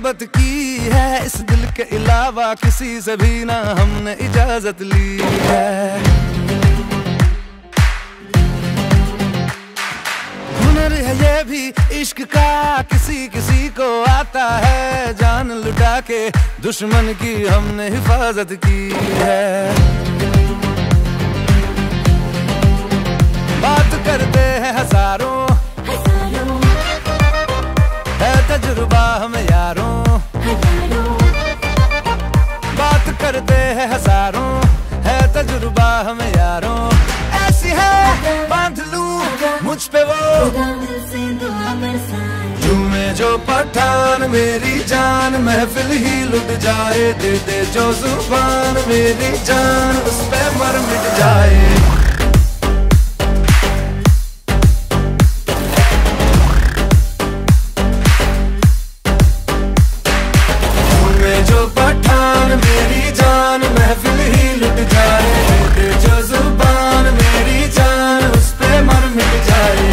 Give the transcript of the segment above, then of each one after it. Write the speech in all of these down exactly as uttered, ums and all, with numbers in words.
मोहब्बत की है, इस दिल के अलावा किसी से भी ना हमने इजाजत ली है। हुनर है ये भी इश्क का, किसी किसी को आता है, जान लुटा के दुश्मन की हमने हिफाजत की है। बात करते हैं हजारों, है तजुर्बा हमें यारों, बात करते हैं हजारों, है तजुर्बा हमें यारों। ऐसी है बांध लूं मुझ पे वो झूमे जो पठान मेरी जान, महफिल ही लुट जाए, दे दे जो जुबान मेरी जान, उस पे मर मिट जाए। जो पठान मेरी जान, महफिल ही लुट जाए, दे जो जुबान मेरी जान, उस पे मर मिट जाए।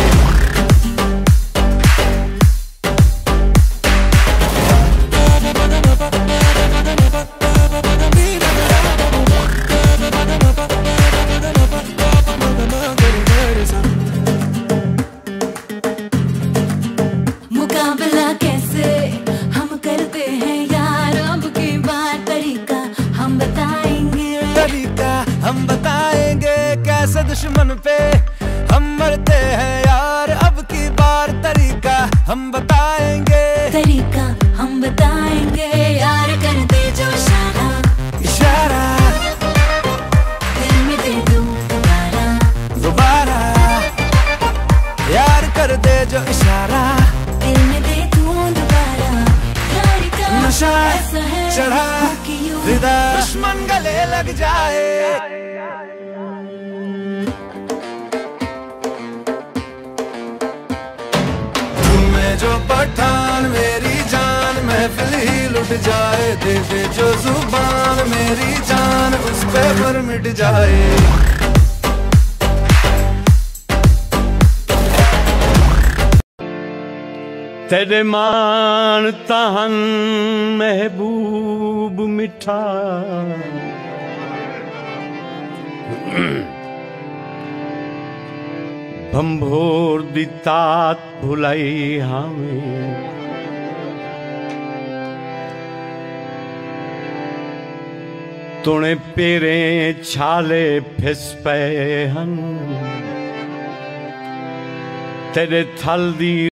मुकाबला कैसे हम करते हैं यार, अब की बार तरीका हम बताएंगे, तरीका हम बताएंगे, कैसे दुश्मन पे हम मरते हैं यार, अब की बार तरीका हम बताएंगे, तरीका हम बताएंगे यार। कर दे जो इशारा, इशारा दिल में दे दूं दोबारा, दोबारा यार कर दे जो इशारा, दिल में दे दूं दोबारा। यार का नशा ऐसा है चढ़ा कि यूं फिदा, दुश्मन गले लग जाए। तुम्हें जो पठान मेरी जान, महफिल ही लुट जाए, दे दे जो जुबान मेरी जान, उस पे मर मिट जाए। तेरे मान तहन महबूब मिठा, भंभोर दी तात भुलाई हमें, तुने पेरे छाले फिस पे हन, तेरे थल दी